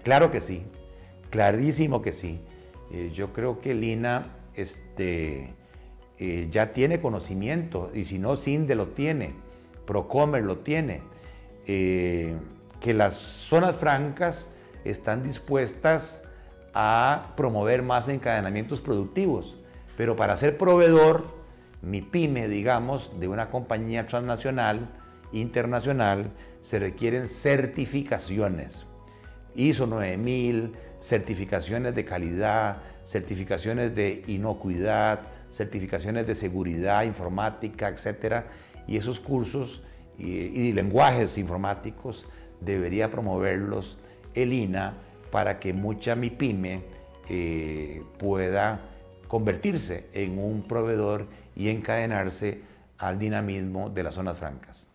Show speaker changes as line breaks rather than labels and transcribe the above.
Claro que sí, clarísimo que sí. Yo creo que el INAH ya tiene conocimiento, y si no, CINDE lo tiene, Procomer lo tiene, que las zonas francas están dispuestas a promover más encadenamientos productivos, pero para ser proveedor, mi pyme, digamos, de una compañía transnacional, internacional, se requieren certificaciones. ISO 9000, certificaciones de calidad, certificaciones de inocuidad, certificaciones de seguridad informática, etc. Y esos cursos y lenguajes informáticos debería promoverlos el INAH para que mucha MIPYME pueda convertirse en un proveedor y encadenarse al dinamismo de las zonas francas.